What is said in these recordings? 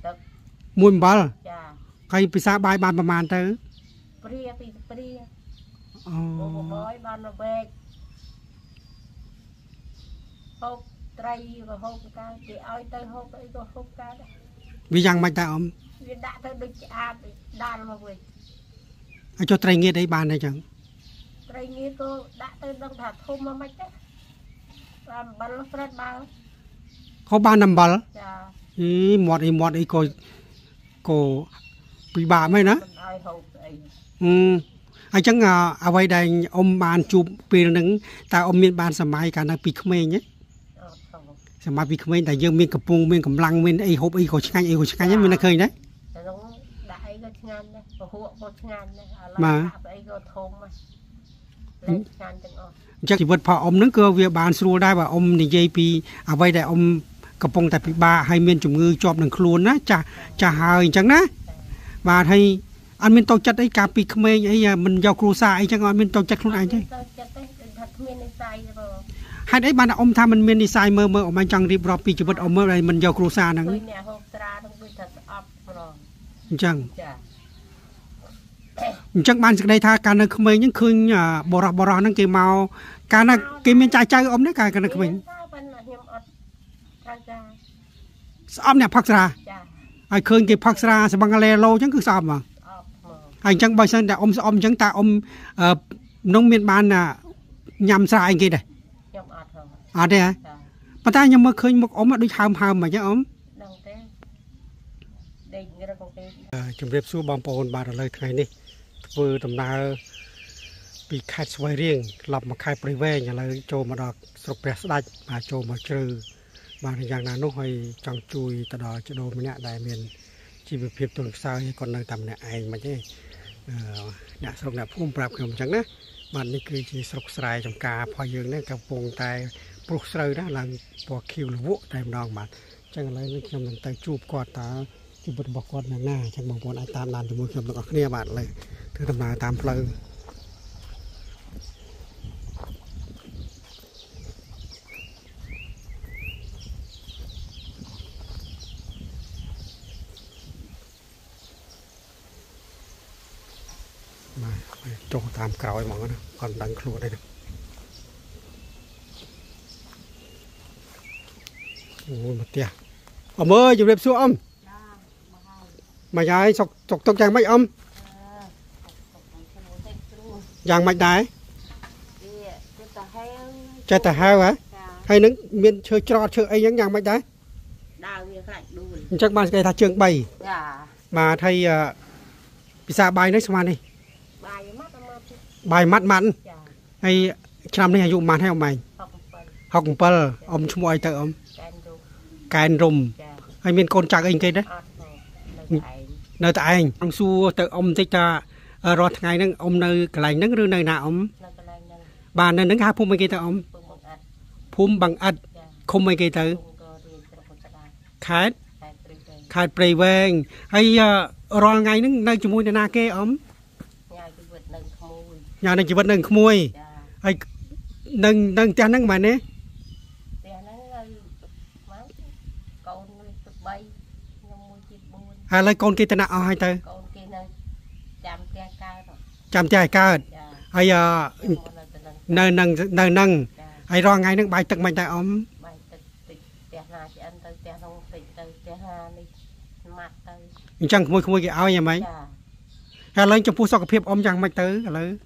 มุนบอลใครไปซาบายบานประมาณเตอเปรี้ยปีเปรี้ยโอ้โหบานระเบกหกไตรก็หกการเดี๋ยวเอาเตอหกไอ้ก็หกการวิยังไม่แต่อมวิดาเตอดึกอาดด้านมาเว้ยไอ้เจ้าไตรเงี้ยได้บานได้จังไตรเงี้ยก็ดาเตอดังถัดทุ่มมาไม่ได้บอลฟรัดบอลเขาบานนำบอลหมดไอ้ก็ปีบาไหมนะไอ้จังเอาไว้ได้อมบานจูบปีหนึ่งแต่อมมีบานสมัยกันปีเขมรเนี่ยสมัยปีเขมรแต่ยังมีกระปุงมีกำลังมีไอ้หบไอ้ก็ช่างเนี่ยมันเคยนะแต่ต้องได้ไอ้ก็ช่างนะหัวก็ช่างนะมาไอ้ก็ทมมาเล่นช่างจังอ๋อจากชีวิตพออมนึกก็เวียบานสู้ได้ว่าอมในใจปีเอาไว้ได้อมกระปงแต่ปีบาให้เมียนจุ่มมือจอบหนึ่งครูนนะจะหายจังนะมาให้อันเป็นตัวจัดไอ้กาปีเขมรไอ้มันยาวครูซาไอ้จังอันเป็นตัวจัดครูไอ้ใช่ให้ไอ้บ้านอมทำมันเมียนในทรายเมื่อออกมาจังรีบรอปีชีวิตอมเมื่อไรมันยาวครูซานังจังจังบ้านสักได้ท่าการนักเขมรยังคืนบรอนั่งเกี่ยวเมาการนักเกี่ยวเมียนใจอมได้การนักเขมรอมเนี่ยพักษาไอ้เคยเก็บพักษาสบังเลโลจังคือสอบอ่ะไอ้จังใบสันแต่อมจังตาน้องเมียนบ้านน่ะยำสาไอ้กี่ได้ได้ฮะปัตตายังมาเคยมาอมมาด้วยหามมาจ้ะจุ่มเรียบสู้บางปอนบาดเลยไงนี่ฟือตำนาปีคายสวยเรียงหลับมาคายปริเวณอย่างไรโจมาดอกสกเปรสได้มาโจมาเจอบางอย่างนั้นนุ้ยจังจุยตลอดจะโดนมันเนี่ยได้เมียนชีวิตเพียบตัวสาวให้คนในตำเนี่ยไอ้มาใช่เนี่ยสกเนี่ยพุ่มปรับขนมจังนะมันนี่คือชีสกสายจำกาพอยืนเนี่ยกับวงไตปลุกเสือนะหลังปวดคิวหรือวุ้ไตมันดองมันจังอะไรนี่ขนมไตจูบกอดตาที่บดบอกกอดหน้าจังบางคนไอ้ตามนานจมูกขนมตะเนี่ยบาดเลยถือตำนาตามเพลมาโจตามเก่าไอ้หมอนะก่อนดังครัวได้นะโอ้มาเตี้ยอมอยู่เรียบสู้อมมาย้ายจกจังไม่อมอย่างไม่ได้จะแต่แห้วฮะให้นึกเมียนเชื่อจอดเชื่อไอ้ยังไม่ได้จักบ้านไก่ทาเชิงใบมาไทยพิซซ่าใบนึกสมานี่ใบมัดมันไอ้ชามนี่อายุมาให้อมใหม่หอกเปิลอมช่วยเติมแกนรุมให้เมียนคนจักเองเกได้เนื้อแต่เองต้องสู้เติมอมที่จะรอไงนั่งอมเนื้อกระไรนั่งหรือเนื้อหนาอมบ้านนั่งหาพุ่มไม่กี่เติมพุ่มบังอัดคมไม่กี่เติมขาดเปรย์แวงให้รอไงนั่งนั่งจมูกในนาเกอมnhà này chỉ vẫn nâng môi, ai nâng cha nâng mà nè, lấy con kia tên nào hai tay, chạm chai cao, ai nâng, ai ro ngay nâng bài tật mạnh tay ôm, chẳng môi cái áo nhà mấy, hay lấy cho phu sọc phép ôm chẳng mạnh tới lấy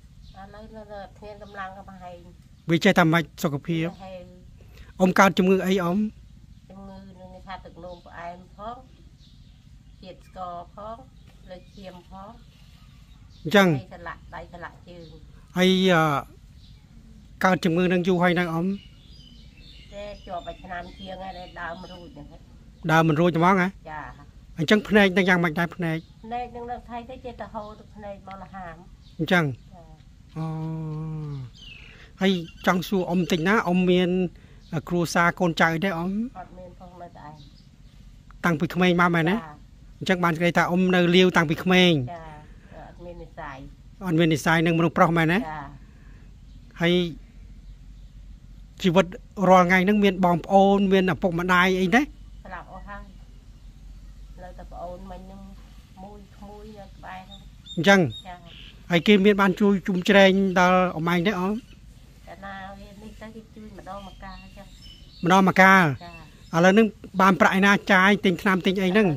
vì chơiทำมาสกปรกอมการจมูกไอ้อมจมูกในคาตึกลมไอ้พ้องเจ็ดกอพ้องเลยเทียมพ้องจังได้สลักจืดไอ้การจมูกนั่งอยู่ให้นั่งอมเจ๊จอบไปชนะเทียงไงได้ดาวมันรู้จังดาวมันรู้จะมองไงจ้าอันจังพนัยตั้งยังไม่ได้พนัยนั่งไทยได้เจตโฮตุพนัยบอลหามจังอ๋อให้จังสู้อมตินะอมเมียนครูซาคนใจได้อมตั้งปีเขมรมาไหมนะจังบ้านไกลตาอมเนยเลี้ยวตั้งปีเขมรอันเมียนในสายหนึ่งมันปลอกมานะให้ชีวิตรอไงนั่งเมียนบอมโอนเมียนปกมาได้ไอ้เด้สลับเอาให้เลยแต่โอนมันยังมุ้ยเลยไปนะจังไอ้เกมเมียนบ้านช่วยจุ่มแจงดาวออกมาได้อ๋อแต่นานี่ก็ช่วยมาดองมากาจ้ะมาดองมากาอะไรนึงบานปลายนาใจติงน้ำติงไอ้นึง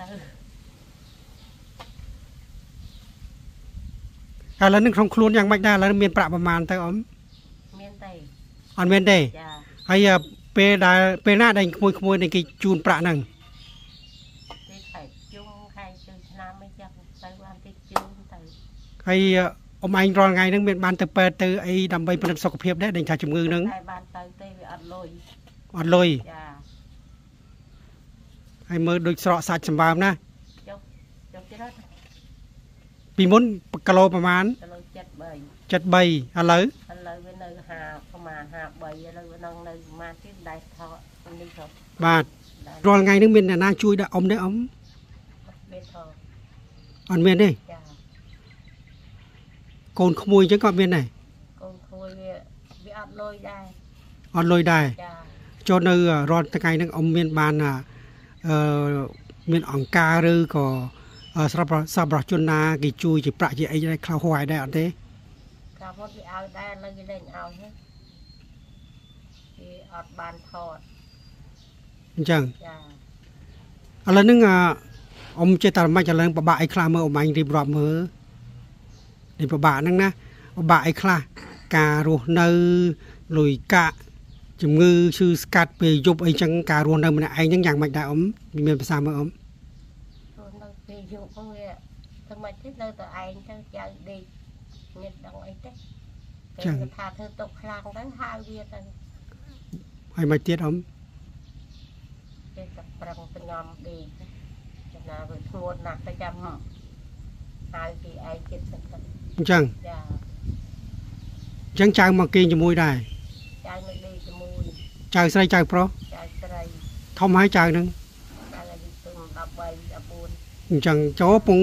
อะไรนึงของครูนยังไม่ได้แล้วเมียนประประมาณแต่อ๋อเมียนได้อันเมียนได้ไอ้เปได้เปหน้าได้ขโมยในกี่จูนประนั่งไอ้อมไอ้รอนไงนึงเมียนบานเตเปเตอไอ้ดำใบประดับสกปรกได้ในชาจมือนึงไอ้บานเตเตออัดลอยไอ้มือโดยสระสัตว์สมบัตินะปีมุนกะโลประมาณ7 ใบอะไรเป็นเลยหาประมาณ5 ใบอะไรเป็นเลยมาที่ได้ทอดนี่ครับบาทรอนไงนึงเมียนน่าช่วยได้อมได้อมเป็นทออันเมียนได้โกนขโมยจังก็เมียนไหนโกนขโมยวิอัดลอยได้อัดลอยได้จนเลยรอนตะไคร้นึงอมเมียนบานเมียนอ่องกาหรือก็สับจนนากี่จุยจีประจีไอ้ได้คลาวหอยได้อันเด้คลาวหอยเอาได้เลยเล่นเอาใช่ที่อัดบานทอดจังอะไรนึงอมเจตนาไม่จะเล่นปะบะไอ้คลาเมื่ออมไอ้รีบรอบมือในปะบะนั่งนะปะบะไอ้คลาการูเนอลุยกะจมงือชื่อสกัดไปยุบไอ้จังการูเนอมันไอ้ยังอย่างไม่ได้อมมีภาษาเมื่ออมไปยุบเมื่อทำไมที่เราตัวไอ้จังใจดีเงินดังไอ้เต้แต่ถ้าเธอตกคลางทั้ง5 เวียนไอ้ไม่เตี้ยอมเป็นกับปรังเป็นงอมดีจะน่าไปทวนหนักไปจำหายที่ไอ้เจ็บสักจังยังใจมากินจะมวยได้ใจไม่ดีจะมวยใจใส่ใจเพราะใจใส่ทำให้ใจนึงใจอะไรตึงดับใบดับปูนจังโจ้ปุง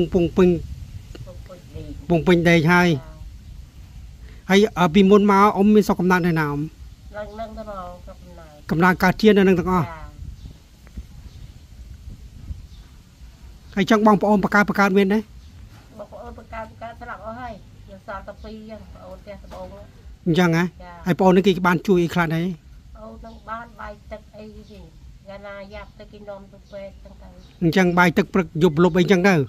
ได้ใช่ให้ปีมุนมาอมมีสกกำนันในน้ำนั่งตลอดกำนันการเชียนนั่งตลอดให้จังบองปอมประกาศเวียนได้บอกประกาศสลับเอาให้ยังสาตะปียังเอาแกสบงยังไงไอ้ปอนึกกี่บ้านช่วยอีกครั้งไหนเอาตั้งบ้านใบตึกไอ้สิงานายากตะกินนมตุกเป็ดตั้งจังใบตึกปรึกยุบลบไปจังได้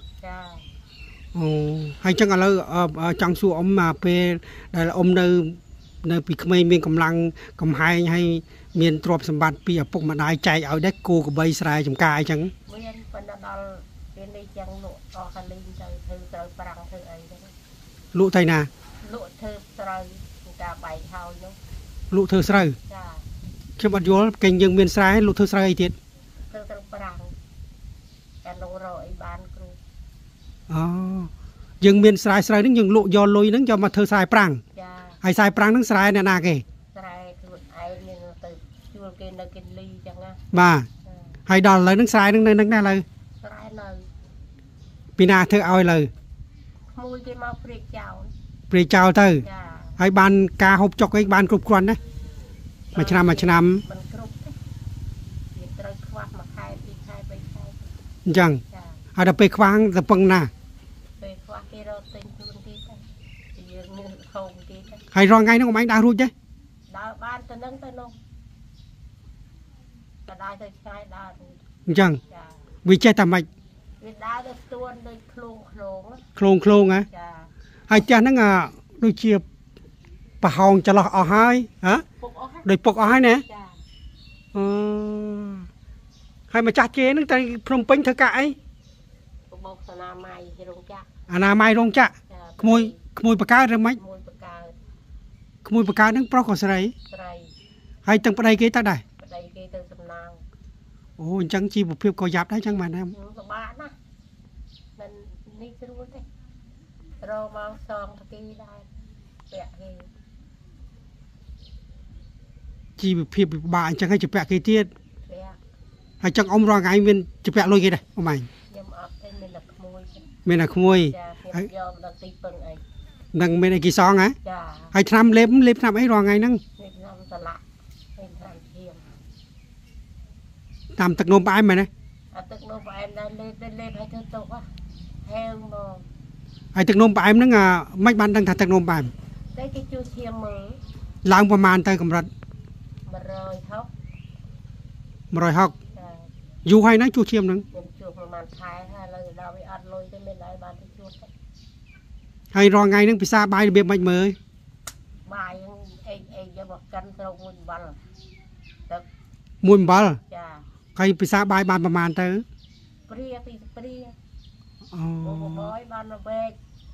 ให้จังอะไรจังสู้อมมาเปได้อมในปีขมิ้นมีกำลังกำไฮให้เมียนตรวจสมบัติปีปกมาได้ใจเอาได้กูกับใบสายจมกายจังเมียนเป็นดอลเป็นในจังหลุดออคาลินเธอปรังเธอไอ้ลุไทยนาลุเธอสไลกาใบเท้าเนาะลุเธอสไลเข้มอัดยัวเก่งยังเมียนสายลุเธอสไลไอ้เจ็ดเธอปรังการลงรอยบานครูยังเมียนสายนึงยังลุยอลอยนึงจะมาเธอสายปรังไอ้สายปรังนึงสายเนี่ยนาเกสายคือไอ้เนี่ยตื่นจูเกนกินลีจังนะมาไอ้ดอลเลยนึงสายนึงนั่นเลยสายเลยปีนาเธอเอาเลยมูยจะมาเปรียเจ้าเปรียเจ้าเธอไอ้บานกาหบจกไอ้บานกรุบกรอนนะมาชนะมันกรุบเนี่ยตรควักมาขายปีขายไปขายจังเอาแต่ไปคว้างแต่ปังน่ะไปคว้างที่เราเต็มทุนที่ตั้งยืนเงินทองที่ตั้งใครรอไงน้องไม้ดาวรู้จ้ะดาวบ้านตะนั่งตะนงแต่ได้แต่ใช้ได้จังวิจัยทำไมวิดาวจะตัวโดยโครงไงไอ้จ้านั่งโดยเชียบปะหองจะหลอกเอาให้ฮะโดยปกเอาให้เนี่ยให้มาจัดเจนึงแต่พรมเป็นเธอกายบอกสนาไม้โรงจักนาไม้โรงจักขโมยปากกาหรือไม่ขโมยปากกานั่งปลอกของสไลให้ตั้งประเดี๋ยวตั้งได้ประเดี๋ยวตั้งสำนางโอ้จังจีบเพียบก็ยับได้จังมานะบ้านนะนั่นนี่จะรู้ได้เรามาซองตะกี้ได้แปะเองจีบเพียบบ้านจังให้จะแปะกี่เตี้ยให้จังอมรอไงเวียนจะแปะลอยกี่ได้เอาใหม่ไม่น่าขโมยนั่งไม่ได้กี่ซองไงให้ทำเล็บทำให้รอไงนั่งทำตะละทำตะโนมไปไหมนะทទឹកនោមផ្អែមដែរលេបឲ្យធ្វើទុកហេវមកហើយទឹកនោមផ្អែមហ្នឹងមិនបានដឹងថាទឹកនោមផ្អែមតែគេជួយឈាមមើលឡើងប្រមាណទៅកម្រិត160យូរហើយណាជួសឈាមហ្នឹងជួសប្រហែលខែហើយឥឡូវដល់វាអត់លុយទេមានដែរបានទៅជួសហើយរាល់ថ្ងៃហ្នឹងពិសាបាយរបៀបម៉េចមើលបាយអីយកមកកិនត្រូវមួយអំបិលទឹកមួយអំបិលចាហើយពិសាបាយបានប្រមាណទៅព្រាពីព្រាអូបយបានទៅវែក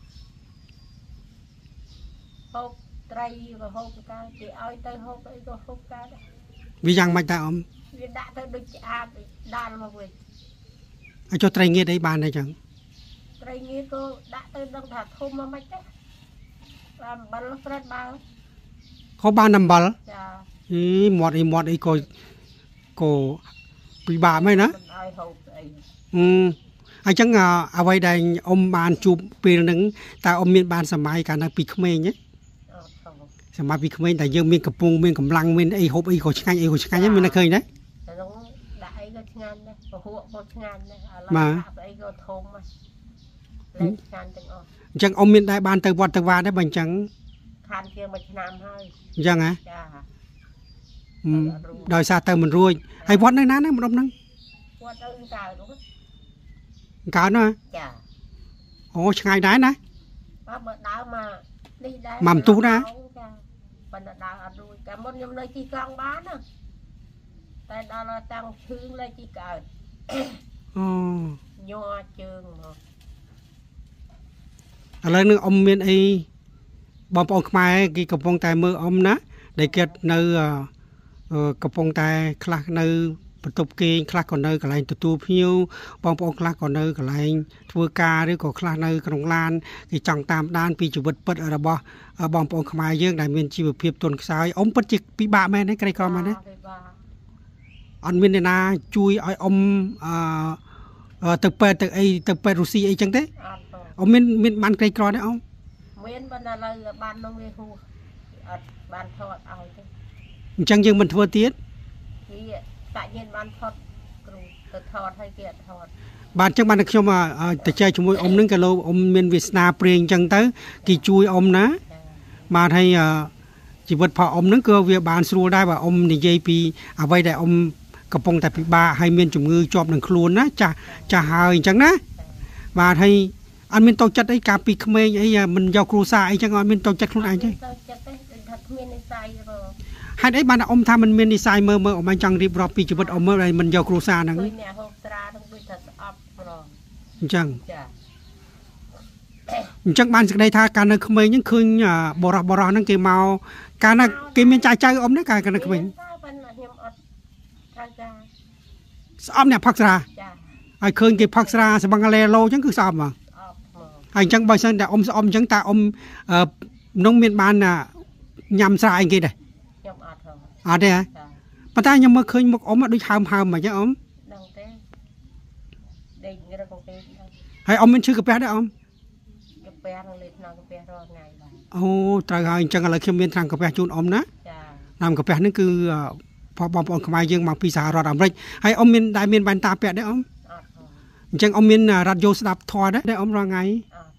ហូបត្រីក៏ហូបកាគេឲ្យទៅហូបអីក៏ហូបកាដែរវាយ៉ាងម៉េចតើអ៊ំវាដាក់ទៅដូចឆ្អាតដាល់មកវិញឲ្យចុះត្រីងៀតអីបានដែរចឹងត្រីងៀតក៏ដាក់ទៅដឹងថាធំមកមិនទេបានអំបិលស្រិតបើខុសបានអំបិលចាមាត់អីក៏ពិបាកមែនណាឲ្យហូបស្អីអញ្ចឹងអ្វីដែលអ៊ំបានជួបពេលហ្នឹងតើអ៊ំមានបានសម័យកាលនៅពីក្មេងទេសម័យពីក្មេងតែយើងមានកំពុងមានកម្លាំងមានអីហូបអីក៏ឆ្ងាញ់អីក៏ឆ្ងាញ់ហ្នឹងមានតែឃើញដែរដាក់អីក៏ឆ្ងាញ់ដែរពហុក៏ឆ្ងាញ់ដែរឥឡូវដាក់អីក៏ធំដែរលេងឆ្ងាញ់ទាំងអស់អញ្ចឹងអ៊ំមានដែរបានទៅវត្តទៅវាដែរបើអញ្ចឹងខានជាង1ឆ្នាំហើយអញ្ចឹងហ៎ចាដោយសារទៅមិនរួចហើយវត្តនៅណាហ្នឹងម្ដុំហ្នឹងវត្តនៅកើតនោះកើតណាចាអូឆ្ងាយដែរណាបើដើរមកនេះដែរមកទូណាប៉ុន្តែដើរអត់រួចតែមុនខ្ញុំនៅជីកង់បានណាតែដល់តាំងឈឺលេជីកើតអូញ័រជើងមកឥឡូវនឹងអ៊ំមានអីបងប្អូនខ្មែរគេកំពុងតែមើលអ៊ំណាដែលគាត់នៅកំពុងតែខ្លះនៅបន្ទប់គេងខ្លះក៏នៅកន្លែងទទួលភ្ញៀវបងប្អូនខ្លះក៏នៅកន្លែងធ្វើការឬក៏ខ្លះនៅក្នុងឡានគេចង់តាមដានពីជីវិតពិតរបស់បងប្អូនខ្មែរយើងដែលមានជីវភាពទន់ខ្សោយអ៊ំពិតជាពិបាកមែនទេក្រីក្រមែនទេអត់មានអ្នកណាជួយឲ្យអ៊ំទៅពេទ្យទៅអីទៅពេទ្យរុស្ស៊ីអីចឹងទេអ៊ំមានបានក្រីក្រទេអ៊ំមានប៉ុន្តែឥឡូវបាននោះវាហួសអត់បានថតឲ្យទេអញ្ចឹងយើងមិនធ្វើទៀតគេតាក់ញៀនបានថតគ្រូទៅថតឲ្យគេអត់ថតបាទចឹងបានតែខ្ញុំទៅចែកជាមួយអ៊ំនឹងក៏លោកអ៊ំមានវាសនាព្រៀងចឹងទៅគេជួយអ៊ំណាបាទហើយជីវិតផងអ៊ំនឹងក៏វាបានស្រួលដែរបើអ៊ំនិយាយពីអ្វីដែលអ៊ំកំពុងតែពិបាកហើយមានជំងឺជាប់នឹងខ្លួនណាចាស់ហើយអញ្ចឹងណាបាទហើយអត់មានតូចចិត្តអីកាលពីក្មេងអីមិនយកគ្រូសាអីចឹងអត់មានតូចចិត្តខ្លួនឯងទេតូចចិត្តទេថាគ្មាននិស្ស័យទេហេតុអីបានអ៊ំថាមិនមាននិស្ស័យមើលអ៊ំមិនចង់រៀបរាប់ពីជីវិតអ៊ំមើលដែលមិនយកគ្រូសាហ្នឹងឃើញអ្នកហូបស្រាហ្នឹងដូចថាស្អប់ម្ដងអញ្ចឹងចាអញ្ចឹងបានសេចក្តីថាកាលនៅក្មេងហ្នឹងឃើញបរោះហ្នឹងគេមកកាលណាគេមានចៅអ៊ំហ្នឹងកាលនៅក្មេងខ្ញុំអត់ត្រូវការស្អប់អ្នកផឹកស្រាចាហើយឃើញគេផឹកស្រាសបឹងឡេឡូអញ្ចឹងគឺស្អប់មកហើយអញ្ចឹងបើសិនតែអ៊ំស្អប់អញ្ចឹងតើអ៊ំនោះមានបានញ៉ាំស្រាអីគេដែរខ្ញុំអត់ទេអត់ទេហ៎ប៉ុន្តែខ្ញុំមើលឃើញមុខអ៊ំដូចហើមមកចឹងអ៊ំដឹងទេដេករកគេហើយអ៊ំមានឈឺកាពះដែរអ៊ំកាពះនឹងលេបថ្នាំកាពះរាល់ថ្ងៃបាទអូត្រូវហើយអញ្ចឹងឥឡូវខ្ញុំមានថ្នាំកាពះជូនអ៊ំណាចាថ្នាំកាពះនេះគឺបងប្អូនខ្មែរយើងមកពីសហរដ្ឋអាមេរិកហើយអ៊ំមានវ៉ែនតាពាក់ដែរអ៊ំអត់អញ្ចឹងអ៊ំមានរ៉ាឌីយ៉ូស្ដាប់ធម៌ដែរអ៊ំរាល់ថ្ងៃ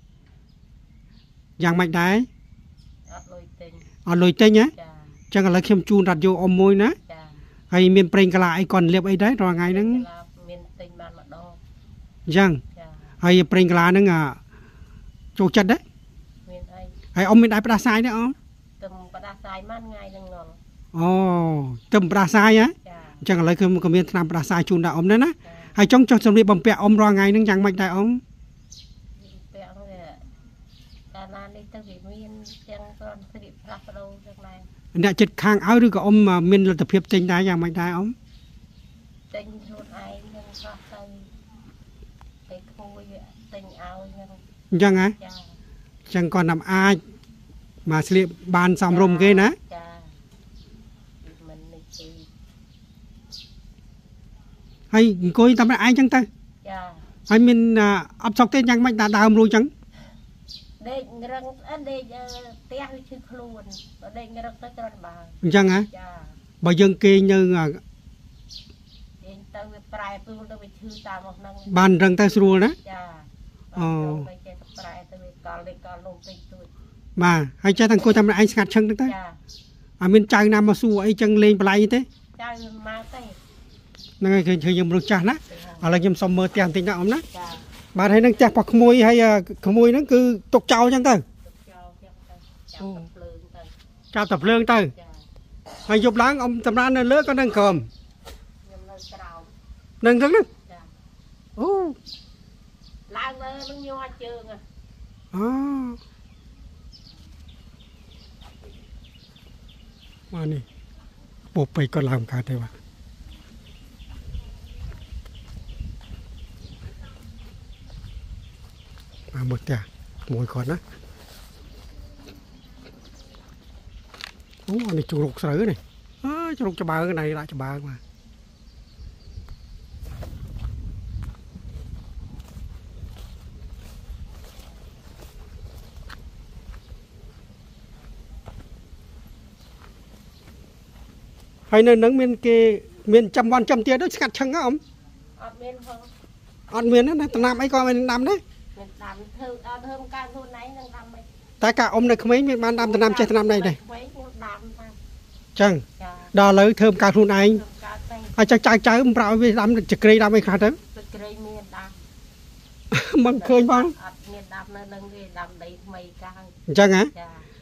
យ៉ាងម៉េចដែរអត់លុយទិញហ៎ចឹងឥឡូវខ្ញុំជូនរ៉ាឌីយ៉ូអ៊ំមួយណាចាហើយមានប្រេងកាឡាអីគាត់លាបអីដែររាល់ថ្ងៃហ្នឹងមានទិញបានម្ដងអញ្ចឹងហើយប្រេងកាឡាហ្នឹងចូលចិត្តដែរមានអីហើយអ៊ំមានដែរផ្ដាសាយដែរអ៊ំទៅផ្ដាសាយមួយថ្ងៃហ្នឹងងល់អូទៅផ្ដាសាយហ៎អញ្ចឹងឥឡូវខ្ញុំក៏មានថ្នាំផ្ដាសាយជូនដល់អ៊ំដែរណាហើយចុងចុះសម្លៀកបំពាក់អ៊ំរាល់ថ្ងៃហ្នឹងយ៉ាងម៉េចដែរអ៊ំពាក់ហ្នឹងកាលណានេះទៅវាមានទាំងគ្រាន់ស្លៀកផ្លាស់ប្ដូរទាំងដែរអ្នកចិត្តខាងឲ្យឬក៏អ៊ំមានលទ្ធភាពទិញដែរយ៉ាងម៉េចដែរអ៊ំទិញខ្លួនឯងនឹងខ្លះទៅគួយទិញឲ្យហ្នឹងអញ្ចឹងហ៎ចាអញ្ចឹងគាត់តាមអាចមកស្លៀកបានសមរម្យគេណាចាមិននេះទេហើយអង្គុយតាមឯងអញ្ចឹងទៅចាហើយមានអត់សុកទេយ៉ាងម៉េចដើមរួចអញ្ចឹងដេករឹងដេកផ្ទះវាឈឺខ្លួនបើដេករឹងទៅគ្រាន់បើអញ្ចឹងហ៎ចាបើយើងគេងនៅគេងទៅវាปลายตัวเราไปชื่อตามออกนั่งบ้านรังใต้สรูนะอ๋อไปเจอปลายตัวกอลเลยกอลลงไปตัวมาให้ใจทางโคทำอะไรสกัดเชิงตั้งแต่มินใจนำมาสู้ไอ้จังเลงปลายเต้ใจมาเต้นั่นไงคือยังบริจาคนะอะไรยังสมมติอย่างติงเอานะมาให้นั่งแจกปักขโมยให้ขโมยนั่นคือตกเจ้าจังเต้เจ้าตับเรื่องเต้ให้ยบล้างอมตำนานนั่นเลิกก็นั่งเกิมนั่งทั้งนั้นโอ้ล้างเลยมันยัวเชิงอ่ะมานี่ปุบไปก็ลามการได้ว่ามาหมดจ้ะหมดก่อนนะโอ้อันนี้จุกเสือนี่จุกจะบางcái này lạiจะบางมาhay nên nắng miền kia miền trămวันtrăm tia đó sạch chăng á ông ăn miền đó tầng nam ấy coi miền nam đấy tại cả ông này không mấy miền nam tầng nam chơi tầng nam này này chăng đò lấy thơm cả luôn anh chắc trái ông bảo về đam chực cây đam ấy khá đấy măng khơi măng chăng hả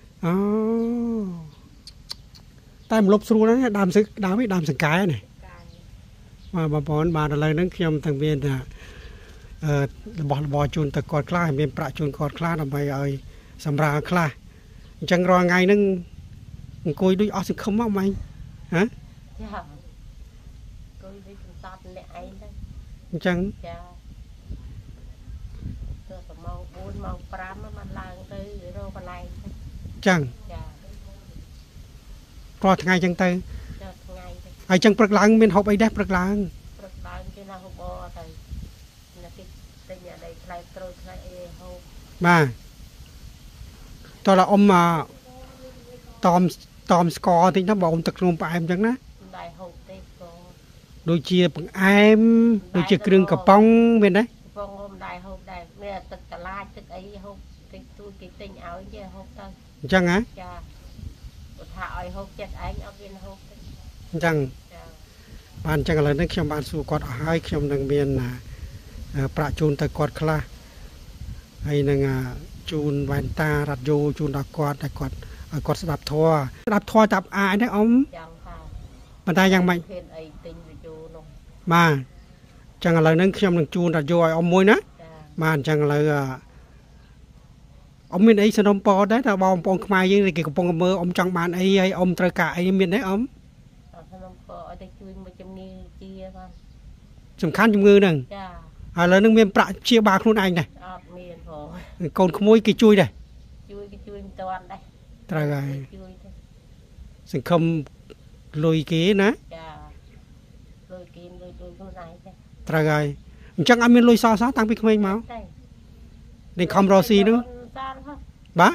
tại một lốp xu đó đam sừng cái này mà bà bón bà là nâng khiêm thằng viên là bỏ chôn từ cọt kla miền bạ chôn cọt kla là mày ơi sầm ra kla chẳng rồi ngày nâng coi đôi ớt không mong mày hả chẳng chẳng có ngày chẳng tay ai chẳng bật lăng miền học ấy đẹp bật lăng mà tôi là ông mà Tom score thì nó bảo ông tập luôn phải em chẳng đó đôi chia bằng em đôi chia kêu cà pong bên đấy chẳng hả chẳng bạn chẳng là nước trong bạn su quạt hai trong đường biên là bạ chun tại quạt kla hay là chun vẹn ta đặt vô chun đặt quạt đạp thua tập ai đấy ông bàn tay chẳng mạnh mà chẳng là nước trong đường chun đặt vô ông môi nữa mà chẳng là ông miền ấy sơn po đấy là bom pong khai với cái pong mơ ông trong bàn ấy hay ông trời cả ấy miền đấy ông sầm khăn trong ngư nè là nước miền bạ chia ba luôn anh này còn khôi cái chui này trời ơi sừng không lôi kế ná trời ơi chẳng ăn miền lôi sao tăng bị không máu để không rò xì nữa bá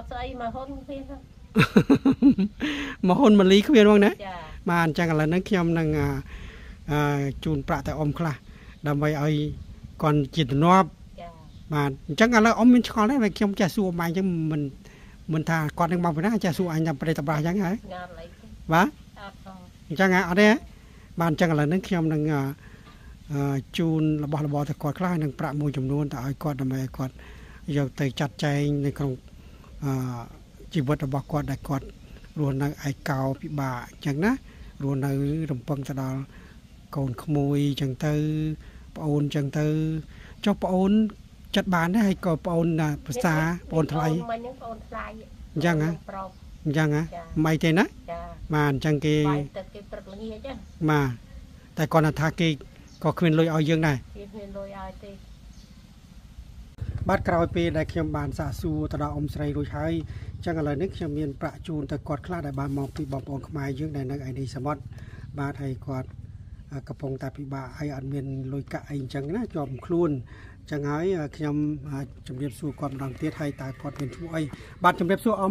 mà hôn mà lý không biết không đấy mà chẳng là nó khiêm năng chun bạ tại om kla đam vậy ai còn chỉ nộp mà chẳng là ông mình khó đấy vậy khiêm cha xua mày chứ mình thà con đang mong phải nói cha xua anh làm đây tập bài chẳng hả bá chẳng ở đây bạn chẳng là nó khiêm năng chun là bỏ tại con kla năng bạ môi chấm luôn tại con đam vậy con giờ tới chặt chayในក្នុងជីវិតរបស់គាត់ដែលគាត់រស់នៅឯកោពិបាកអញ្ចឹងណារស់នៅរំពឹងទៅដល់កូនក្មួយអញ្ចឹងទៅប្អូនអញ្ចឹងទៅចុះប្អូនចិត្តបានដែរហើយក៏ប្អូនភាសាប្អូនថ្លៃអញ្ចឹងហ៎អញ្ចឹងហ៎មិនទេណាបាទអញ្ចឹងគេបាទតែគាត់ថាគេក៏គ្មានលុយឲ្យយើងដែរគ្មានលុយឲ្យទេបាទក្រោយពេលដែលខ្ញុំបានសាកសួរទៅដល់អ៊ំស្រីរួចហើយចឹងឥឡូវនេះខ្ញុំមានប្រាក់ជូនទៅគាត់ខ្លះដែលបានមកពីបងប្អូនខ្មែរយើងដែលនៅឯនេះសមុទ្របាទហើយគាត់កំពុងតែពិបាកហើយអត់មានលុយកាក់អីអញ្ចឹងណាជាប់ខ្លួនចឹងហើយខ្ញុំជម្រាបសួរគាត់ម្ដងទៀតហើយតើគាត់មានឈ្មោះអីបាទជម្រាបសួរអ៊ំ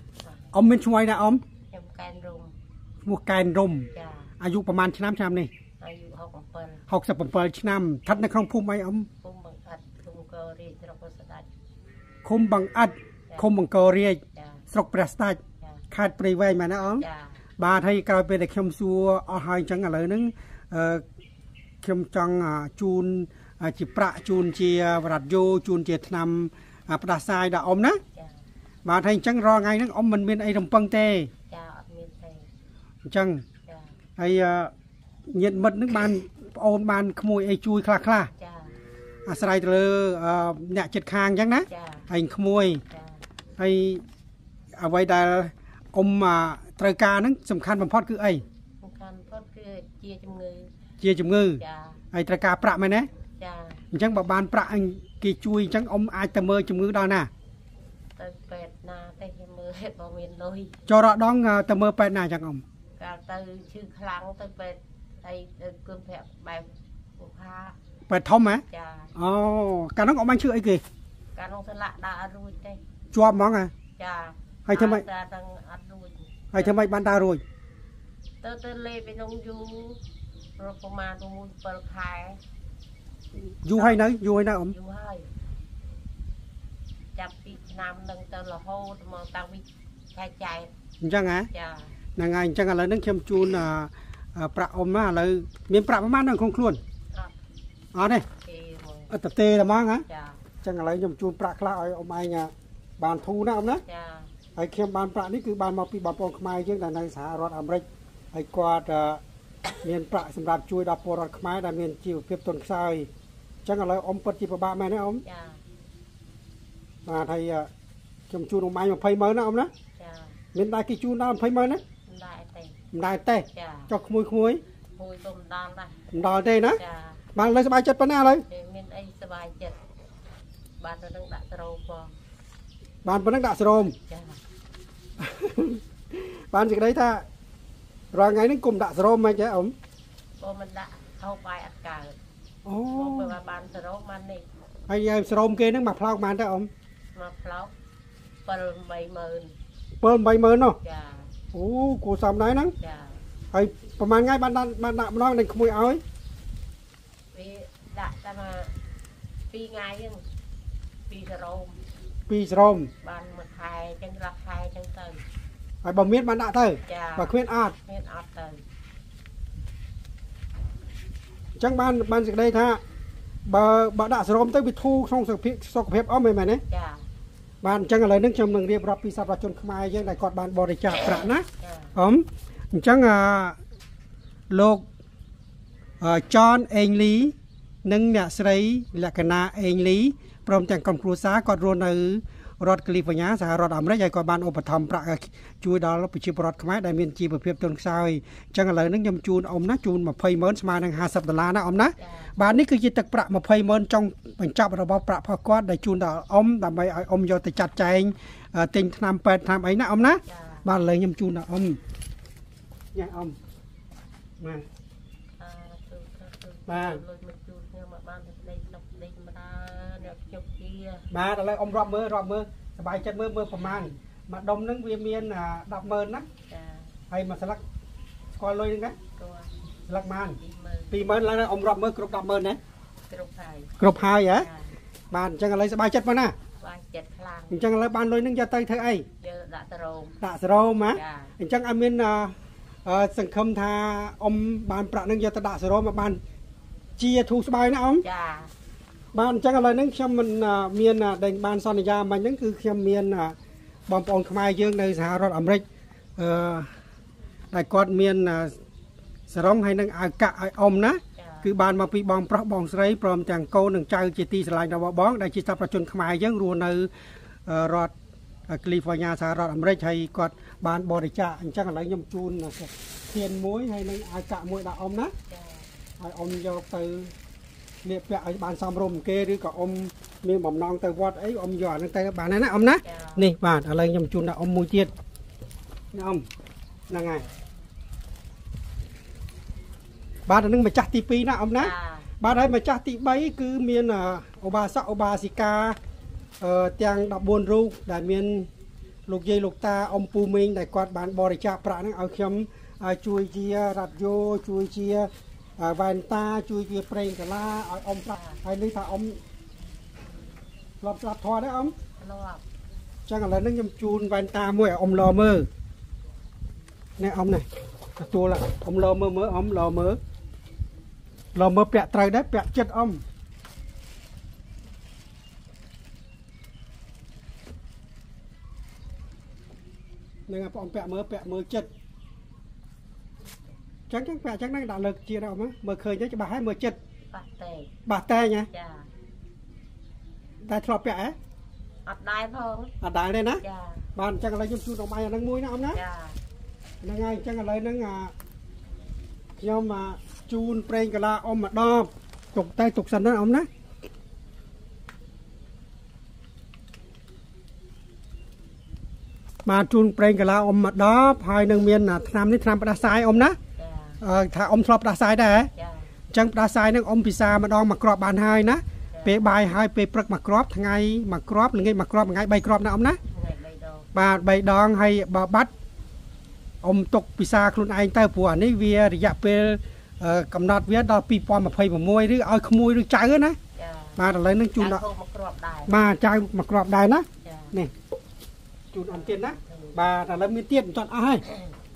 មានឈ្មោះអីណាអ៊ំខ្ញុំកែនរុំឈ្មោះកែនរុំអាយុប្រហែលឆ្នាំនេះอายุ 67 ឆ្នាំស្ថិតនៅក្នុងភូមិអីអ៊ំភូមិបង្អិតឃុំកោរាជស្រុកព្រះស្ដេចឃុំបង្អិតឃុំអង្គររាជស្រុកព្រះស្ដេចខេត្តព្រៃវែងមែនណាអ៊ំបាទហើយក្រោយពេលដែលខ្ញុំសួរអស់ហើយអញ្ចឹងឥឡូវហ្នឹងខ្ញុំចង់ជូនជាប្រាក់ជូនជារ៉ាឌីយ៉ូជូនជាថ្នាំផ្ដាសាយដល់អ៊ំណាបាទហើយអញ្ចឹងរាល់ថ្ងៃហ្នឹងអ៊ំមិនមានអីរំពឹងទេចាអត់មានទេអញ្ចឹងហើយញាតិមិត្តហ្នឹងបានប្អូនបានក្មួយអីជួយខ្លះចាអាស្រ័យទៅលើអ្នកចិត្តខាងអញ្ចឹងណាហើយក្មួយហើយអ្វីដែលអ៊ំត្រូវការហ្នឹងសំខាន់បំផុតគឺអីសំខាន់បំផុតគឺជាជំងឺចាហើយត្រូវការប្រាក់មែនទេចាអញ្ចឹងបើបានប្រាក់គេជួយអញ្ចឹងអ៊ំអាចទៅមើលជំងឺដល់ណាទៅពេទ្យណាតែគេមើលបើមានលុយចូលរកដងទៅមើលពេទ្យណាអញ្ចឹងអ៊ំកាលទៅឈឺខ្លាំងទៅពេទ្យអីទៅគឹមប្រាប់បែបពុខាពេទ្យធំហ៎ចាអូកាលនោះអ៊ំបានឈឺអីគេកាលនោះស្លាក់ដាក់អត់រួចទេជាប់ហ្មងហ៎ចាហើយធ្វើម៉េចទាំងអត់រួចហើយធ្វើម៉េចបានដើររួចទៅលេបឯនោះយូររកប្រមាណ7 ខែយូរហើយនៅអ៊ំយូរហើយចាប់ពីឆ្នាំនឹងទៅរហូតមកតាំងពីខែចែកអញ្ចឹងហ៎ចាហ្នឹងហើយអញ្ចឹងឥឡូវហ្នឹងខ្ញុំជូនប្រាក់អ៊ំណាឥឡូវមានប្រាក់ប្រហែលនៅក្នុងខ្លួនអត់ទេអត់ទេតែហ្មងហ៎ចាអញ្ចឹងឥឡូវខ្ញុំជូនប្រាក់ខ្លះឲ្យអ៊ំឯងបានធូរណាអ៊ំណាចាហើយខ្ញុំបានប្រាក់នេះគឺបានមកពីបងប្អូនខ្មែរយើងដែលនៅសហរដ្ឋអាមេរិកហើយគាត់មានប្រាក់សម្រាប់ជួយដល់ពលរដ្ឋខ្មែរដែលមានជីវភាពទន់ខ្សោយអញ្ចឹងឥឡូវអ៊ំពិតជាពិបាកមែនទេអ៊ំចាបាទហើយខ្ញុំជូនអ៊ំឯង20,000ណាអ៊ំណាចាមានដែរគេជូនដល់20,000ណាមិនដែរទេចុះក្មួយមួយក៏មិនដល់ដែរមិនដល់ទេណាចាបានឥឡូវសប្បាយចិត្តប៉ុណ្ណាឥឡូវមានអីសប្បាយចិត្តបានទៅនឹងដាក់ស្រោមផងបានប៉ុណ្ណឹងដាក់ស្រោមចាបានសេចក្តីថារាល់ថ្ងៃនេះគុំដាក់ស្រោមមិនចេះអ៊ំបើមិនដាក់ហូបបាយអត់កើតអូបើបានស្រោមបាននេះហើយស្រោមគេហ្នឹងមកផ្លោកបានទេអ៊ំមកផ្លោក7-80000 នោះចាអូគួរសមដែរហ្នឹងចាហើយប្រហែលថ្ងៃបានដាក់ម្ដងនឹងក្មួយឲ្យវាដាក់តែមក2ថ្ងៃហ្នឹង2ស្រោមបាន1ខែអញ្ចឹងរាល់ខែអញ្ចឹងទៅហើយបើមានបានដាក់ទៅបើគ្មានអត់មានអត់ទៅអញ្ចឹងបានសេចក្តីថាបើដាក់ស្រោមទៅវាធូរក្នុងសុខភាពអស់មែនទេចាបានអញ្ចឹងឥឡូវនេះខ្ញុំនឹងរៀបរាប់ពីសប្បុរសជនខ្មែរយើងដែលគាត់បានបរិច្ចាគប្រាក់ណាអ៊ំអញ្ចឹងលោកចនអេងលីនិងអ្នកស្រីលក្ខណៈអេងលីព្រមទាំងក្រុមគ្រួសារគាត់រស់នៅរដ្ឋកាលីហ្វ័រញ៉ាសហរដ្ឋអាមេរិកហើយក៏បានឧបត្ថម្ភប្រាក់ជួយដល់ប្រជាពលរដ្ឋខ្មែរដែលមានជីវភាពទន់ខ្សោយអញ្ចឹងឥឡូវនេះខ្ញុំជូនអ៊ំណាជូន20,000ស្មើនឹង$50ណាអ៊ំណាបាទនេះគឺជាទឹកប្រាក់20,000ចុងបញ្ចប់របស់ប្រាក់ផុសគាត់ដែលជូនដល់អ៊ំដើម្បីឲ្យអ៊ំយកទៅចាត់ចែងទិញថ្នាំពេទ្យថ្នាំអីណាអ៊ំណាបាទឥឡូវខ្ញុំជូនដល់អ៊ំញ៉ាអ៊ំបាទបាទលុយមកជូនខ្ញុំមកបានទៅដេកម្ដងអ្នកជប់ជាបាទឥឡូវអ៊ំរាប់មើលសบายចិត្តមើលប្រមាណមួយដុំហ្នឹងវាមាន10,000ណាចាហើយមួយស្លឹកស្គាល់លុយហ្នឹងណាស្លឹកម៉ាន 20,000 ឡើងអ៊ំរាប់មើលគ្រប់10,000ណាគ្រប់ហើយហ៎បាទអញ្ចឹងឥឡូវសบายចិត្តប៉ុណ្ណាសบายចិត្តខ្លាំងអញ្ចឹងឥឡូវបានលុយហ្នឹងយកទៅធ្វើអីយកដាក់សរោមណាអញ្ចឹងឲ្យមានសង្ឃឹមថាអ៊ំបានប្រាក់ហ្នឹងយកទៅដាក់សរោមមកបានជាធូរស្បើយណាអ៊ំចាបាទអញ្ចឹងឥឡូវហ្នឹងខ្ញុំមិនមានដែលបានសន្យាមិញហ្នឹងគឺខ្ញុំមានបងប្អូនខ្មែរយើងនៅសហរដ្ឋអាមេរិកដែលគាត់មានសរងហើយនឹងអាវកាក់ឲ្យអ៊ំណាគឺបានមកពីបងប្រុសបងស្រីព្រមទាំងកូននិងចៅជាទីស្រឡាញ់របស់បងដែលជាសប្បុរសជនខ្មែរយើងរស់នៅរដ្ឋកាលីហ្វ័រញ៉ាសហរដ្ឋអាមេរិកហើយគាត់បានបរិច្ចាគអញ្ចឹងឥឡូវខ្ញុំជូនធានមួយហើយនឹងអាវកាក់មួយដល់អ៊ំណាឲ្យអ៊ំយកទៅលាបពាក់ឲ្យបានសមរម្យគេឬក៏អ៊ំមានបំណងទៅវត្តអីអ៊ំយកអាហ្នឹងទៅបានណាអ៊ំណានេះបាទឥឡូវខ្ញុំជូនដល់អ៊ំមួយទៀតនេះអ៊ំហ្នឹងហើយបាទអានឹងម្ចាស់ទី2ណាអ៊ំណាបាទហើយម្ចាស់ទី3គឺមានឧបាសកឧបាសិកាទាំង14រូបដែលមានលោកយាយលោកតាអ៊ំពូមីងដែលគាត់បានបរិច្ចាគប្រាក់ហ្នឹងឲ្យខ្ញុំជួយជារ៉ាឌីយ៉ូជួយជាវ៉ែនតាជួយវាប្រេងកាឡាឲ្យអ៊ំប្រាប់ហើយនេះថាអ៊ំធ្លាប់ស្ដាប់ធម៌ដែរអ៊ំធ្លាប់ចឹងឥឡូវនេះខ្ញុំជូនវ៉ែនតាមួយឲ្យអ៊ំលមើលនេះអ៊ំនេះទទួលអ៊ំលមើលអ៊ំលមើលពាក់ត្រូវដែរពាក់ចិត្តអ៊ំនឹងបងពាក់មើលចិត្តចឹងពាក់ចឹងហ្នឹងដាក់លើកជាដល់អ៊ំមើលឃើញទេច្បាស់ហើយមើលចិត្តបាសតែណាចាតែធ្លាប់ពាក់ហ៎អត់ដែរផងអត់ដែរទេណាចាបានចឹងឥឡូវខ្ញុំជូនដល់បាយអាហ្នឹងមួយណាអ៊ំណាចាហ្នឹងហើយចឹងឥឡូវហ្នឹងខ្ញុំជូនប្រេងកាឡាអ៊ំម្ដងទុកសិនណាអ៊ំណាមកជូនប្រេងកាឡាអ៊ំម្ដងហើយនឹងមានឆ្នាំនេះឆ្នាំផ្ដាសាយអ៊ំណាថាអ៊ំធ្លាប់ផ្ដាសាយដែរអញ្ចឹងផ្ដាសាយនឹងអ៊ំពិសាម្ដងមកគ្រាប់បានហើយណាពេលបាយហើយពេលព្រឹកមកគ្រាប់ថ្ងៃមកគ្រាប់ល្ងាចមកគ្រាប់ថ្ងៃ3គ្រាប់ណាអ៊ំណាបាទ3ដងហើយបើបាត់អ៊ំទុកពិសាខ្លួនឯងទៅព្រោះអានេះវារយៈពេលកំណត់វាដល់2026ឬឲ្យក្មួយឬចៅណាបាទឥឡូវនឹងជូនដល់មកគ្រាប់ដែរបាទចៅមកគ្រាប់ដែរណានេះជូនអ៊ំទៀតណាបាទឥឡូវមានទៀតមិនទាន់អស់ហើយ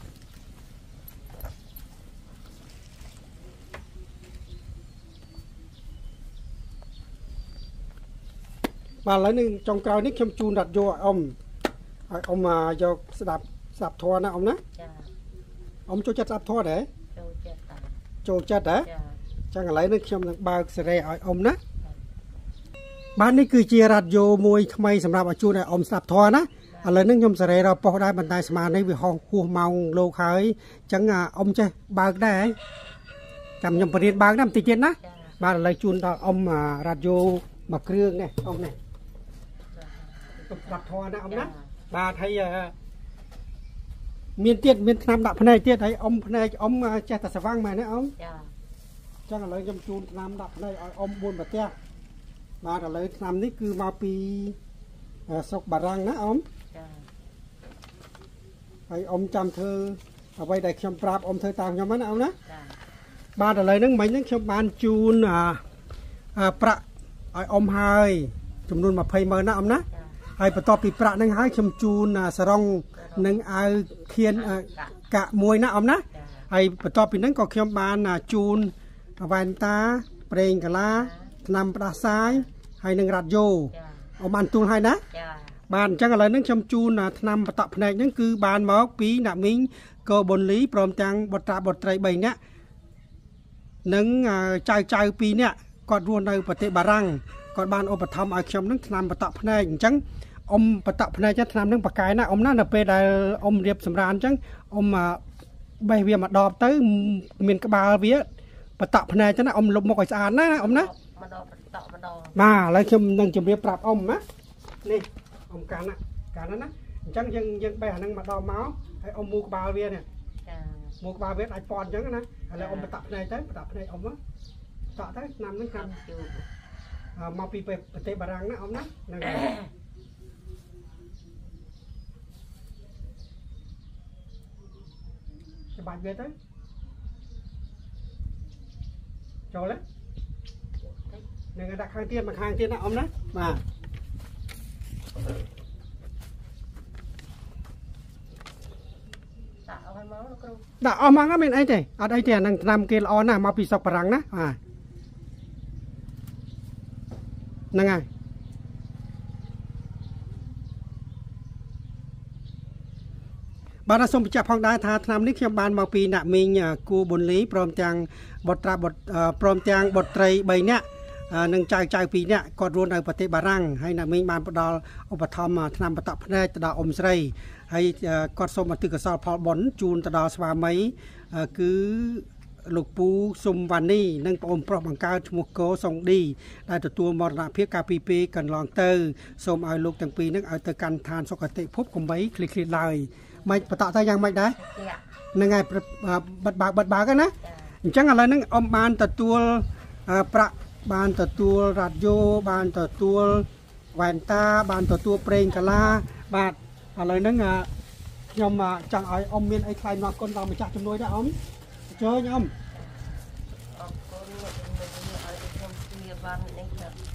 បាទឥឡូវនេះចុងក្រោយនេះខ្ញុំជូនរត់យកឲ្យអ៊ំយកស្ដាប់ធម៌ណាអ៊ំណាចាអ៊ំចូលចិត្តស្ដាប់ធម៌ដែរចូលចិត្តហ៎ចឹងឥឡូវនេះខ្ញុំនឹងបើកសេរីឲ្យអ៊ំណាបាទនេះគឺជារ៉ាឌីយ៉ូមួយថ្មីសម្រាប់ឲ្យជូនឲ្យអ៊ំស្ដាប់ធម៌ណាឥឡូវនេះខ្ញុំសេរីដល់ប៉ុស្តិ៍ដែរប៉ុន្តែស្មាននេះវាហោះហួសម៉ោងលោកហើយចឹងអ៊ំចេះបើកដែរចាំខ្ញុំបរៀនបើកណាបន្តិចទៀតណាបាទឥឡូវជូនដល់អ៊ំរ៉ាឌីយ៉ូមួយគ្រឿងនេះអ៊ំនេះទុកស្ដាប់ធម៌ណាអ៊ំណាបាទហើយមានឆ្នាំដាក់ភ្នែកទៀតហើយអ៊ំភ្នែកអ៊ំចេះតែស្វាំងមែនទេអ៊ំចាចឹងឥឡូវខ្ញុំជូនឆ្នាំដាក់ភ្នែកឲ្យអ៊ំ4ប្រទេសបាទឥឡូវឆ្នាំនេះគឺមកពីស្រុកបារាំងណាអ៊ំចាហើយអ៊ំចាំធ្វើអ្វីដែលខ្ញុំប្រាប់អ៊ំធ្វើតាមខ្ញុំណាអ៊ំណាចាបាទឥឡូវហ្នឹងមិញហ្នឹងខ្ញុំបានជូនប្រាក់ឲ្យអ៊ំហើយចំនួន200000ណាអ៊ំណាហើយបន្ទាប់ពីប្រាក់ហ្នឹងហើយខ្ញុំជូនសរងនឹងអាវខៀនកាក់មួយណាអ៊ំណាហើយបន្ទាប់ពីហ្នឹងក៏ខ្ញុំបានជូនវ៉ែនតាប្រេងកាឡាឆ្នាំផ្ដាសាយហើយនឹងរ៉ាឌីយ៉ូអ៊ំបានទូលហើយណាបាទអញ្ចឹងឥឡូវហ្នឹងខ្ញុំជូនឆ្នាំបតក់ភ្នែកហ្នឹងគឺបានមកពីអ្នកមីងកូប៊ុនលីព្រមទាំងបុត្រាបុត្រី3នាក់និងចៅ2នាក់គាត់រស់នៅប្រទេសបារាំងគាត់បានឧបត្ថម្ភឲ្យខ្ញុំនឹងឆ្នាំបតក់ភ្នែកអញ្ចឹងអ៊ំបតក់ភ្នែកឆ្នាំនឹងប្រកែណាអ៊ំណានៅពេលដែលអ៊ំរៀបសម្រានអញ្ចឹងអ៊ំបេះវាមកដបទៅមានក្បាលវាបតក់ភ្នែកទៅណាអ៊ំលុបមុខឲ្យស្អាតណាអ៊ំណាម្ដងបាទឥឡូវខ្ញុំនឹងជម្រាបប្រាប់អ៊ំណានេះអ៊ំកាន់ណាអញ្ចឹងយើងបេះអាហ្នឹងមកដបមកហើយអ៊ំមូក្បាលវានេះចាមូក្បាលវាអាចប៉នអញ្ចឹងណាឥឡូវអ៊ំបតក់ភ្នែកទៅបតក់ភ្នែកអ៊ំណាតក់ទៅឆ្នាំហ្នឹងឆ្នាំជូនមកពីប្រទេសបារាំងណាអ៊ំណាហ្នឹងច្បាច់វាទៅចូលទេនឹងដាក់ខាងទៀតមកខាងទៀតណាអ៊ំណាបាទដាក់អស់ហើយមកលោកគ្រូដាក់អស់មកមានអីទេអត់អីទេអានឹងឆ្នាំគេល្អណាស់មកពីស្រុកបារាំងណាបាទហ្នឹងហើយបាទសូមបញ្ជាក់ផងដែរថាឆ្នាំនេះខ្ញុំបានមកពីអ្នកមីងគូប៊ុនលីព្រមទាំងបុត្រាព្រមទាំងបុត្រី3នាក់និងចៅ2នាក់គាត់រស់នៅប្រទេសបារាំងហើយអ្នកមីងបានផ្ដល់ឧបត្ថម្ភឆ្នាំបតក់ភ្នែកទៅដល់អ៊ំស្រីហើយគាត់សូមអធិកសលផលបុណ្យជូនទៅដល់ស្វាមីគឺលោកពូស៊ុំវ៉ានីនិងប្អូនប្រុសបង្កើតឈ្មោះកូសុងឌីដែលទទួលមរណភាពកាលពីពេលកន្លងទៅសូមឲ្យលោកទាំងពីរនឹងឲ្យទៅកាន់ឋានសុគតិភពកុំបីឃ្លីឡើយមិនបតក់ទៅយ៉ាងម៉េចដែរហ្នឹងហើយបិទបើកណាអញ្ចឹងឥឡូវហ្នឹងអ៊ំបានទទួលប្រាក់បានទទួលរ៉ាឌីយ៉ូបានទទួលវ៉ែនតាបានទទួលប្រេងកាឡាបាទឥឡូវហ្នឹងខ្ញុំចង់ឲ្យអ៊ំមានអីថ្លែងអំណរគុណដល់ម្ចាស់ជំនួយដែរអ៊ំអញ្ជើញអ៊ំ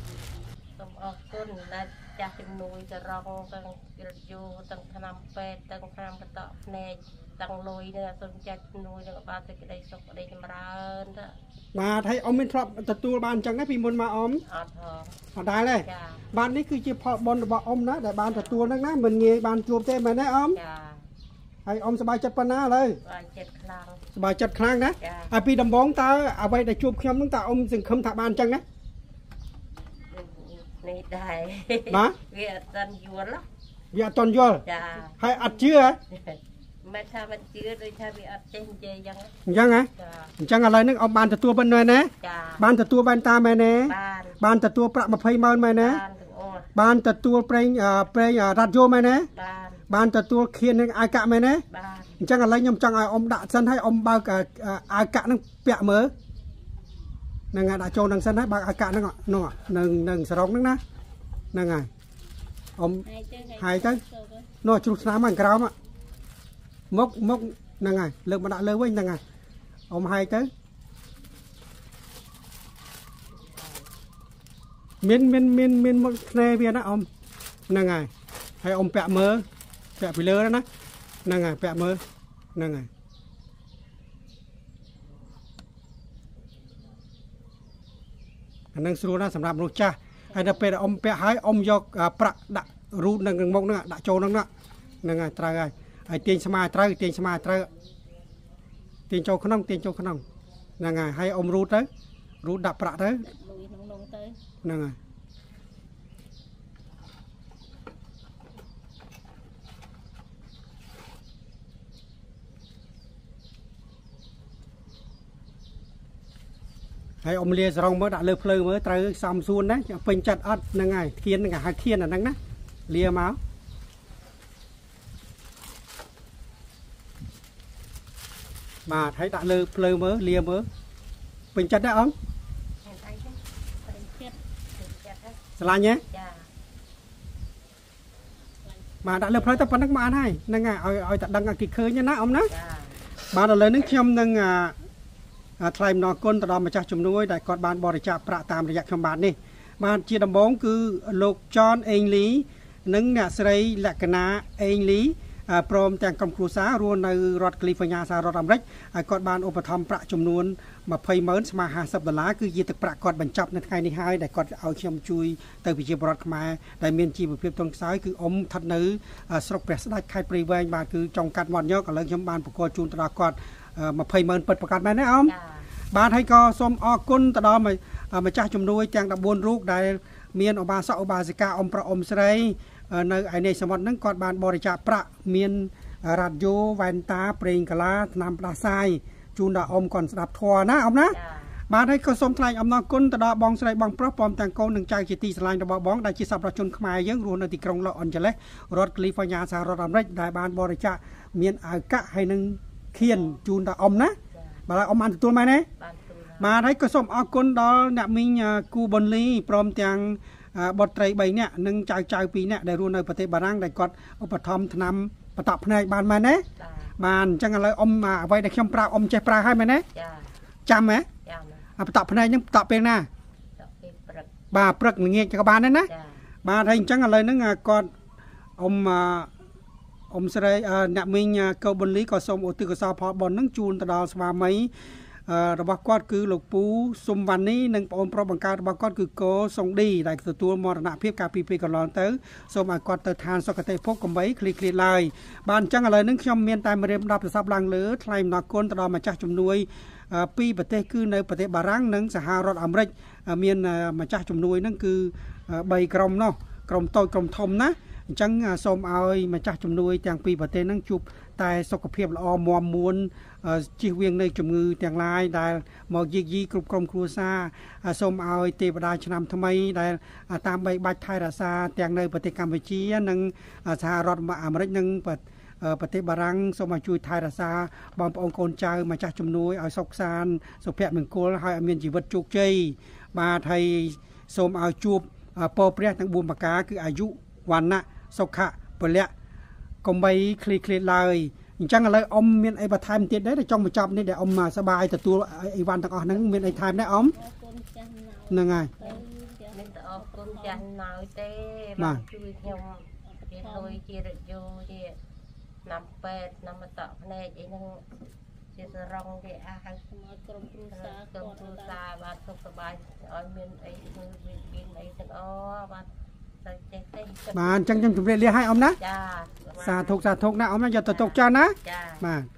សូមអរគុណដែលចាស់ជំនួយទៅរងទាំងរត់យោទាំងថ្នាំពេទ្យទាំងថ្នាំកតក់ភ្នែកទាំងលុយនឹងសូមចាស់ជំនួយនឹងបានសេចក្តីសុខក្តីចម្រើនទៅបាទហើយអ៊ំមានធ្លាប់ទទួលបានអញ្ចឹងទេពីមុនមកអ៊ំអត់ផងអត់ដែរទេបាទនេះគឺជាផលបុណ្យរបស់អ៊ំណាដែលបានទទួលហ្នឹងណាមិនងាយបានជួបទេមែនទេអ៊ំចាហើយអ៊ំសប្បាយចិត្តប៉ុណ្ណាឥឡូវសប្បាយចិត្តខ្លាំងសប្បាយចិត្តខ្លាំងណាហើយពីដំបូងតើអ្វីដែលជួបខ្ញុំហ្នឹងតើអ៊ំសង្ឃឹមថាបានអញ្ចឹងណានេះដែរបាទវាអត់ទាន់យល់វាអត់ទាន់យល់ចាហើយអត់ជឿហ៎មិនថាមិនជឿដូចថាវាអត់ចេះនិយាយអញ្ចឹងអញ្ចឹងហ៎អញ្ចឹងឥឡូវនេះអ៊ំបានទទួលប៉ុណ្ណឹងណាបានទទួលបានតាមែនទេបានទទួលប្រាក់200000មែនទេបានទទួលប្រេងរ៉ាឌីយ៉ូមែនទេបានទទួលខៀននឹងអាវកាក់មែនទេអញ្ចឹងឥឡូវខ្ញុំចង់ឲ្យអ៊ំដាក់សិនឲ្យអ៊ំបើកអាវកាក់នឹងពាក់មើលហ្នឹងហើយដាក់ចូលនឹងសិនហើយបើកអាវកាក់ហ្នឹងនឹងសរុបហ្នឹងណាហ្នឹងហើយអ៊ំហើយទៅនោះជ្រុះស្នាមមកក្រោមមកហ្នឹងហើយលើកមកដាក់លើវិញហ្នឹងហើយអ៊ំហើយទៅមានមកស្នេហ៍វាណាអ៊ំហ្នឹងហើយហើយអ៊ំពាក់មើលពាក់ពីលើណាហ្នឹងហើយពាក់មើលហ្នឹងហើយអានឹងស្រួលណាស់សម្រាប់មនុស្សចាស់ហើយដល់ពេលអ៊ំពាក់ហើយអ៊ំយកប្រាក់ដាក់រូតនឹងមុខហ្នឹងដាក់ចូលហ្នឹងហ្នឹងហើយត្រូវហើយទាញស្មាត្រូវទាញស្មាត្រូវទាញចូលក្នុងហ្នឹងហើយអ៊ំរូតទៅរូតដាក់ប្រាក់ទៅហ្នឹងហើយហើយអ៊ំលាស្រងមើលដាក់លើភ្លើងមើលត្រូវសំសួនណាពេញចិត្តអត់ហ្នឹងហើយធៀនហ្នឹងហៅធៀនអាហ្នឹងណាលាមកបាទហើយដាក់លើភ្លើងមើលលាមើលពេញចិត្តទេអ៊ំស្រឡាញ់ទេបាទដាក់លើភ្លើងទៅប៉ុណ្្នឹងបានហើយហ្នឹងហើយឲ្យតែដឹងឲ្យគេឃើញណាអ៊ំណាបាទឥឡូវនេះខ្ញុំនឹងថ្លែងអំណរគុណទៅដល់ម្ចាស់ជំនួយដែលគាត់បានបរិច្ចាគប្រាក់តាមរយៈខ្ញុំបាទនេះបាទជាដំបូងគឺលោកចនអេងលីនិងអ្នកស្រីលក្ខណាអេងលីព្រមទាំងក្រុមគ្រួសាររស់នៅរដ្ឋកាលីហ្វ័រញ៉ាសហរដ្ឋអាមេរិកហើយគាត់បានឧបត្ថម្ភប្រាក់ចំនួន200,000ស្មើ$50គឺជាទឹកប្រាក់គាត់បញ្ចប់នៅថ្ងៃនេះហើយដែលគាត់ឲ្យខ្ញុំជួយទៅប្រជាពលរដ្ឋខ្មែរដែលមានជីវភាពទន់ខ្សោយគឺអ៊ំស្ថិតនៅស្រុកព្រះស្ដេចខេត្តព្រៃវែងបាទគឺចុងកាត់មាត់ញោកឥឡូវខ្ញុំបានប្រកល់ជូនទៅដល់គាត់20,000ពិតប្រកបមែនទេអ៊ំបាទហើយក៏សូមអរគុណទៅដល់ម្ចាស់ជំនួយទាំង14រូបដែលមានឧបាសកឧបាសិកាអ៊ំប្រុសអ៊ំស្រីនៅឯនេះសមុទ្រហ្នឹងគាត់បានបរិច្ចាគប្រាក់មានរ៉ាឌីយ៉ូវ៉ែនតាប្រេងកាឡាថ្នាំផ្ដាសាយជូនដល់អ៊ំគាត់ស្ដាប់ធម៌ណាអ៊ំណាបាទហើយក៏សូមថ្លែងអំណរគុណទៅដល់បងស្រីបងប្រុសព្រមទាំងកូននិងចៅជាទីស្រឡាញ់របស់បងដែលជាសប្បុរសជនខ្មែរយើងរស់នៅទីក្រុងឡូសអនជេលេសរដ្ឋកាលីហ្វ័រញ៉ាសហរដ្ឋអាមេរិកដែលបានបរិច្ចាគមានអាវកាក់ហើយនឹងខៀនជូនដល់អ៊ំណាបាទអ៊ំបានទទួលមែនទេបាទហើយក៏សូមអរគុណដល់អ្នកមីងគូប៊ុនលីព្រមទាំងបុត្រី3នាក់និងចៅ2នាក់ដែលរស់នៅប្រទេសបារាំងដែលគាត់ឧបត្ថម្ភថ្នាំបតក់ភ្នែកបានមែនទេបាទអញ្ចឹងឥឡូវអ៊ំអ្វីដែលខ្ញុំប្រាប់អ៊ំចេះប្រើហើយមែនទេចាំហ៎បតក់ភ្នែកហ្នឹងបតក់ពេលណាព្រឹកបាទព្រឹកល្ងាចក៏បានដែរណាបាទហើយអញ្ចឹងឥឡូវហ្នឹងគាត់អ៊ំស្រីអ្នកមីងកូប៊ុនលីក៏សូមឧទ្ទិសកុសលផលបុណ្យហ្នឹងជូនទៅដល់ស្វាមីរបស់គាត់គឺលោកពូស៊ុំវ៉ានីនិងប្អូនប្រុសបង្កើតរបស់គាត់គឺកូសុងឌីដែលទទួលមរណភាពកាលពីពេលកន្លងទៅសូមឲ្យគាត់ទៅឋានសុគតិភពកុំបីឃ្លីឡើយបាទអញ្ចឹងឥឡូវនេះខ្ញុំមានតែរៀបរាប់ប្រសពឡើងលើថ្លែងអំណរគុណទៅដល់ម្ចាស់ជំនួយពីប្រទេសគឺនៅប្រទេសបារាំងនិងសហរដ្ឋអាមេរិកមានម្ចាស់ជំនួយហ្នឹងគឺ3ក្រុមនោះក្រុមតូចក្រុមធំណាអញ្ចឹងសូមឲ្យម្ចាស់ជំនួយទាំងពីរប្រទេសហ្នឹងជួបតែសុខភាពល្អមាំមួនជៀសវាងនៅជំងឺទាំងឡាយដែលមកយីកគ្រប់ក្រុមគ្រួសារសូមឲ្យទេវតាឆ្នាំថ្មីដែលតាមបីបាច់ថែរក្សាទាំងនៅប្រទេសកម្ពុជានិងសហរដ្ឋអាមេរិកនិងប្រទេសបារាំងសូមឲ្យជួយថែរក្សាបងប្អូនកូនចៅម្ចាស់ជំនួយឲ្យសុខសាន្តសុភមង្គលហើយឲ្យមានជីវិតជោគជ័យបាទហើយសូមឲ្យជួបពរព្រះទាំង4ប្រការគឺអាយុវណ្ណៈសុខៈពលៈកុំបីឃ្លីឡើយអញ្ចឹងឥឡូវអ៊ំមានអីបន្ថែមទៀតដែរចង់បញ្ចប់នេះដែលអ៊ំសប្បាយទទួលអីវ៉ាន់ទាំងអស់ហ្នឹងមានអីថែមដែរអ៊ំហ្នឹងហើយមានតែអអរគុណចាស់ណៅទេជួយខ្ញុំជាលុយជារយោជាណាំពេទ្យណាំតក់ភ្នែកអីហ្នឹងជាសរងគេអាហៅក្រុមគ្រួសារបាទសុខសប្បាយឲ្យមានអីធ្វើមានអីទាំងអបាទទៅចេះទេបាទអញ្ចឹងខ្ញុំជម្រាបលាឲ្យអ៊ំណាចាសាធុណាអ៊ំណាយកទៅទុកចាណាចាបាទ